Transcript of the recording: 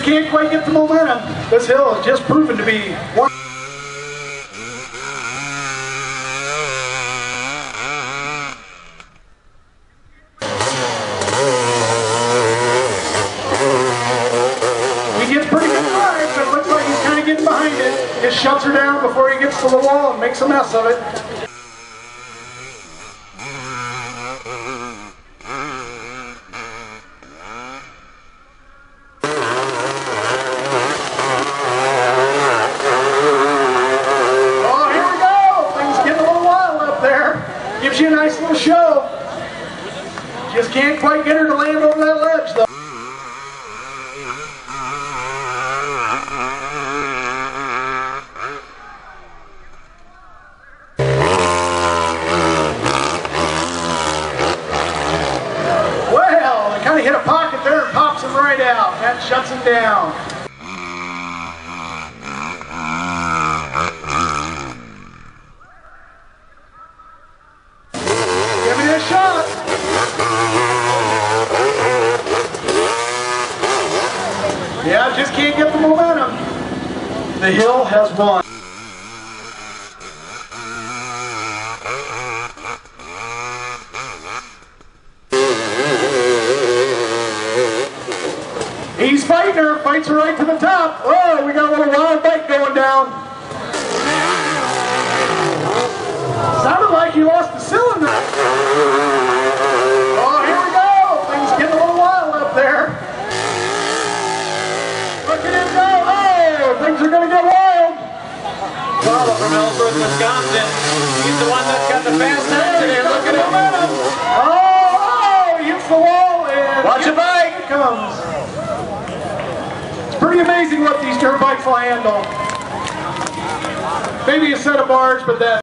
just can't quite get the momentum. This hill has just proven to be one. He gets pretty good drive, but it looks like he's kind of getting behind it. Just shuts her down before he gets to the wall and makes a mess of it. Gives you a nice little show. Just can't quite get her to land over that ledge though. Well, they kind of hit a pocket there and pops him right out. That shuts him down. Shot. Yeah, just can't get the momentum. The hill has won. He's fighting her, fights her right to the top. Oh, we got a little wild bite going down. Sounded like he lost the cylinder. Oh, here we go. Things getting a little wild up there. Look at him go. Oh, things are going to get wild. Paula from Ellsworth, Wisconsin. He's the one that's got the fast accident. Look at him. Oh, he hits the wall and watch a bike. It comes. It's pretty amazing what these dirt bikes will handle. Maybe a set of bars, but that.